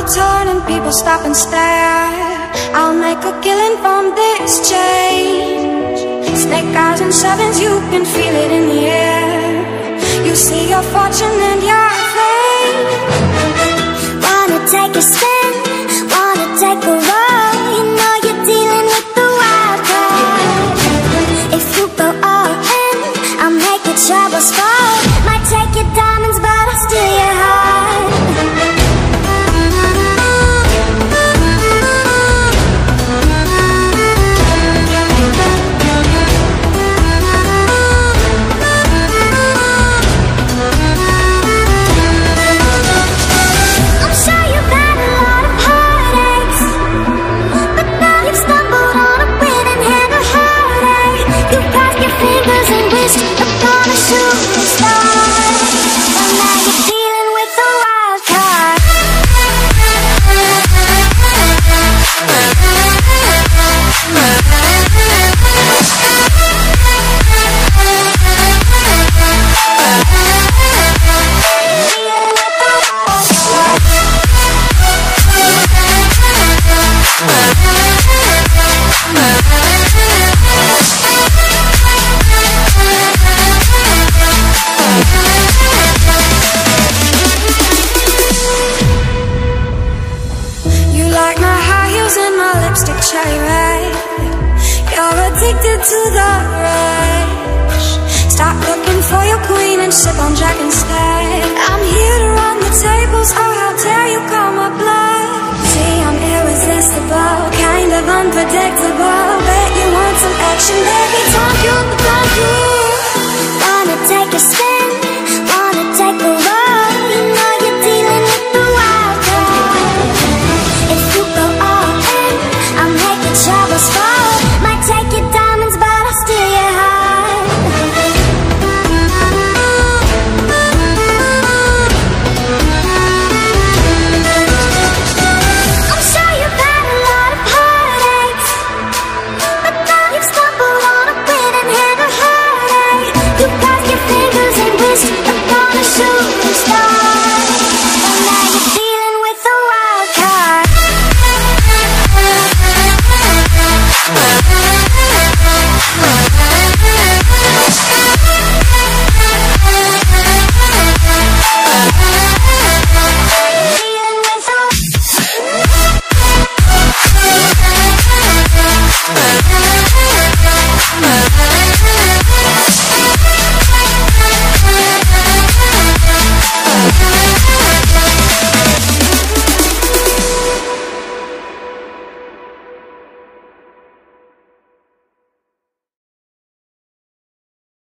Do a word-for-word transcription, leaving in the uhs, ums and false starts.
turn and people stop and stare. I'll make a killing from this change. Snake eyes and sevens, you can feel it in the air. You see your fortune and your fame. Wanna take a spin, wanna take a roll. You know you're dealing with the wild card. If you go all in, I'll make your troubles fall. Might take your diamonds, but I'll steal your heart. Cherry red, you're addicted to the rush. Stop looking for your queen and sip on Jack instead. I'm here to run the tables, oh how dare you call my bluff. See, I'm irresistible, kind of unpredictable. Bet you want some action, baby, talk you, talk you. Wanna take a step